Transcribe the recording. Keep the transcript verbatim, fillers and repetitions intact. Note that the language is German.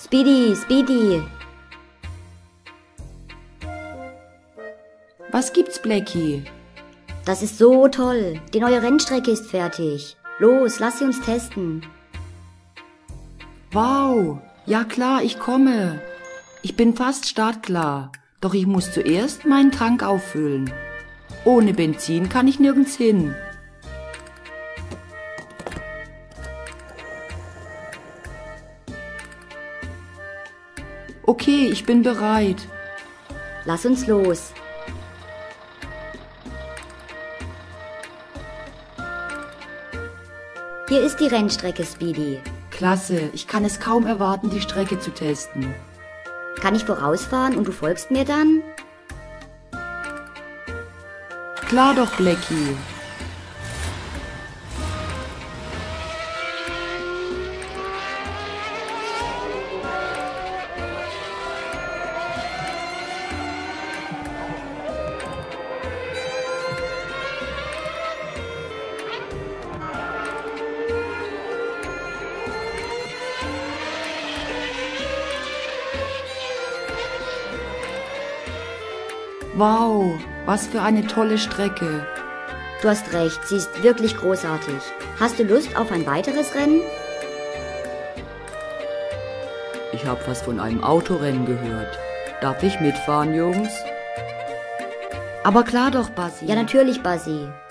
Speedy, Speedy. Was gibt's, Blackie? Das ist so toll. Die neue Rennstrecke ist fertig. Los, lass sie uns testen. Wow, ja klar, ich komme. Ich bin fast startklar, doch ich muss zuerst meinen Tank auffüllen. Ohne Benzin kann ich nirgends hin. Okay, ich bin bereit. Lass uns los. Hier ist die Rennstrecke, Speedy. Klasse, ich kann es kaum erwarten, die Strecke zu testen. Kann ich vorausfahren und du folgst mir dann? Klar doch, Blackie. Wow, was für eine tolle Strecke. Du hast recht, sie ist wirklich großartig. Hast du Lust auf ein weiteres Rennen? Ich habe was von einem Autorennen gehört. Darf ich mitfahren, Jungs? Aber klar doch, Basi. Ja, natürlich, Basi.